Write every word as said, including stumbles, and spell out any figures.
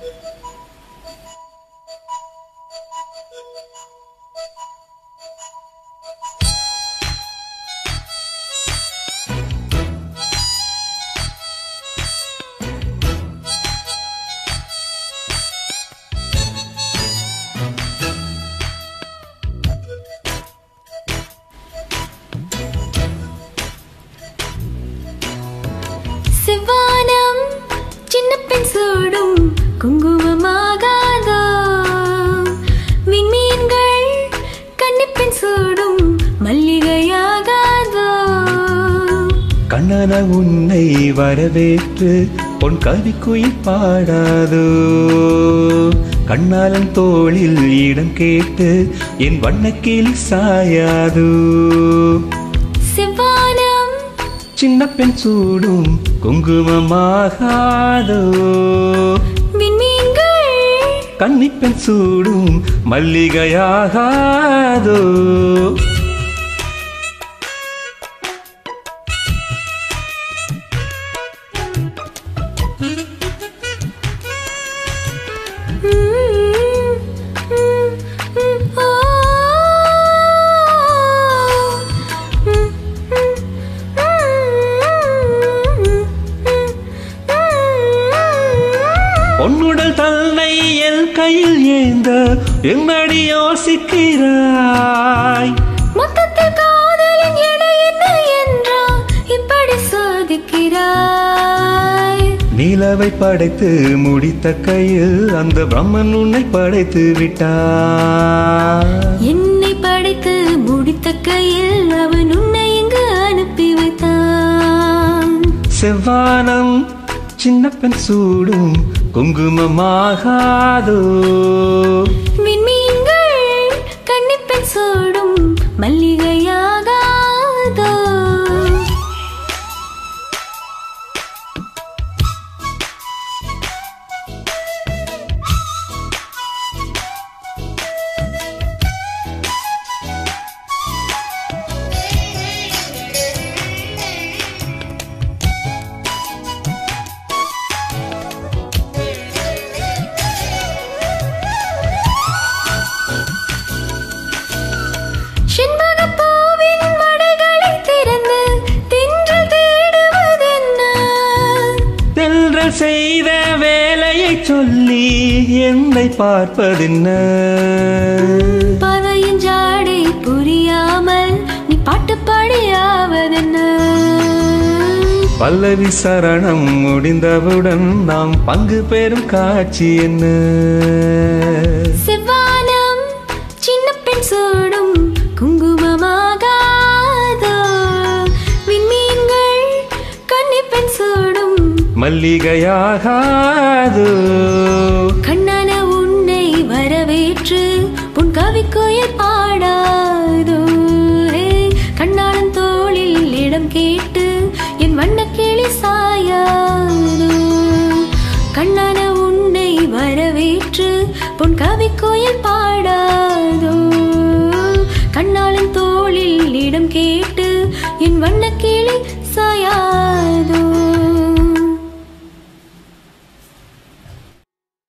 sevvanam chinnapen soodum kungumamagadho vinmeengal kannipen soodum malligayagadho கண்ணன உன்னை வரவேற்று பொன் கவிக்குயில் பாடாதோ கண்ணாலன் தோளில் இடம் கேட்டு என் வண்ணக்கிளி சாயாதோ sevvanam சின்னப்பெண் சூடும் குங்குமமாகாதோ விண்மீன்கள் கன்னிப்பெண் சூடும் மல்லிகையாகாதோ பொன்னுடல் தன்னை என் கையில் ஏந்த என்னடி யோசிக்கிறாய் மொத்தத்தில் காதலின் எடை என்ன என்றா இப்படி சோதிக்கிறாய் நிலவை படைத்து முடித்த கையில் அந்த பிரம்மன் உன்னை படைத்து விட்டார் என்னை படைத்து முடித்த கையில் அவன் உன்னை இங்கு அனுப்பி வைத்தான் செவ்வானம் சின்னப்பெண் சூடும் குங்குமமாகாதோ விண்மீன்கள் கன்னிப்பெண் சூடும் மல்லிகையாகாதோ செண்பகப்பூவின் மடைகளை திறந்து தென்றல் தேடுவதென்ன தென்றல் செய்த வேலையை சொல்லி என்னை பார்ப்பதென்ன பதையின் ஜாடை புரியாமல் நீ பாட்டு பாடியாவதென்ன பல்லவி சரணம் முடிந்தவுடன் நாம் பங்கு பெறும் காட்சி என்ன செவ்வானம் சின்னப்பெண் சூடும் குங்குமமாகாதோ விண்மீன்கள் கன்னிப்பெண் சூடும் மல்லிகையாகாதோ கண்ணான உன்னை வரவேற்று உன் கவிக்குயில் பாடாதோ கண்ணாளன் தோளில் இடம் கேட்டு என் வண்ணக்கிளி சாயாதோ கண்ணான உன்னை வரவேற்று உன் கவிக்குயில் பாட